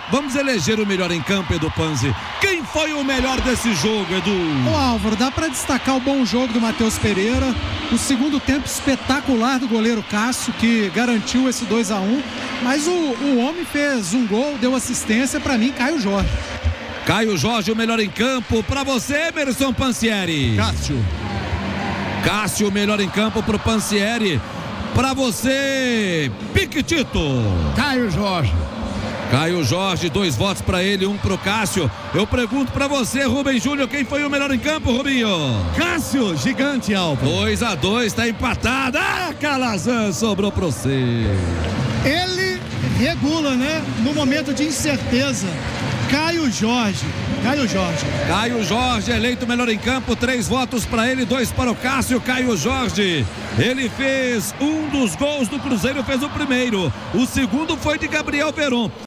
Vamos eleger o melhor em campo, Edu Panzi. Quem foi o melhor desse jogo, Edu? Ô Álvaro, dá para destacar o bom jogo do Matheus Pereira, o segundo tempo espetacular do goleiro Cássio, que garantiu esse 2-1, mas o homem fez um gol, deu assistência, para mim, Caio Jorge. Caio Jorge, o melhor em campo. Para você, Emerson Pansieri. Cássio, o melhor em campo pro Pansieri. Para você, Piquitito. Caio Jorge, 2 votos para ele, 1 pro Cássio. Eu pergunto para você, Rubem Júnior, quem foi o melhor em campo, Rubinho? Cássio, gigante, Álvaro. 2-2, tá empatado. Calazan, sobrou para você. Ele regula, né? No momento de incerteza. Caio Jorge, eleito melhor em campo, 3 votos para ele, 2 para o Cássio. Caio Jorge, ele fez um dos gols do Cruzeiro, fez o primeiro. O segundo foi de Gabriel Veron.